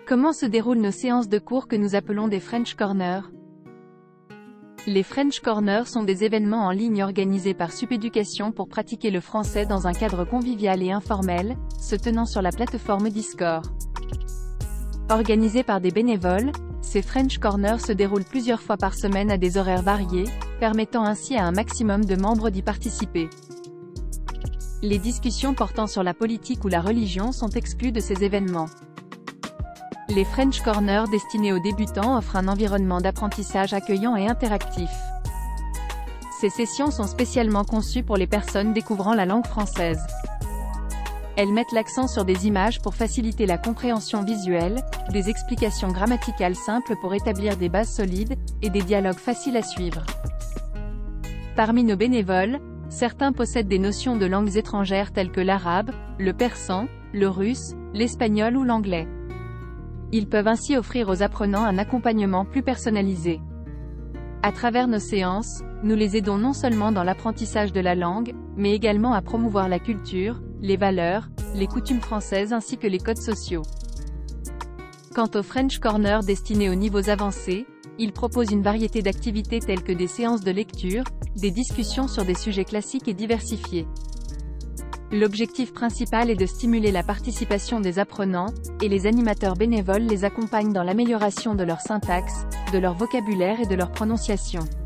Comment se déroulent nos séances de cours que nous appelons des French Corners? Les French Corners sont des événements en ligne organisés par Supéducation pour pratiquer le français dans un cadre convivial et informel, se tenant sur la plateforme Discord. Organisés par des bénévoles, ces French Corners se déroulent plusieurs fois par semaine à des horaires variés, permettant ainsi à un maximum de membres d'y participer. Les discussions portant sur la politique ou la religion sont exclues de ces événements. Les French Corners destinés aux débutants offrent un environnement d'apprentissage accueillant et interactif. Ces sessions sont spécialement conçues pour les personnes découvrant la langue française. Elles mettent l'accent sur des images pour faciliter la compréhension visuelle, des explications grammaticales simples pour établir des bases solides, et des dialogues faciles à suivre. Parmi nos bénévoles, certains possèdent des notions de langues étrangères telles que l'arabe, le persan, le russe, l'espagnol ou l'anglais. Ils peuvent ainsi offrir aux apprenants un accompagnement plus personnalisé. À travers nos séances, nous les aidons non seulement dans l'apprentissage de la langue, mais également à promouvoir la culture, les valeurs, les coutumes françaises ainsi que les codes sociaux. Quant aux French Corners destinés aux niveaux avancés, ils proposent une variété d'activités telles que des séances de lecture, des discussions sur des sujets classiques et diversifiés. L'objectif principal est de stimuler la participation des apprenants, et les animateurs bénévoles les accompagnent dans l'amélioration de leur syntaxe, de leur vocabulaire et de leur prononciation.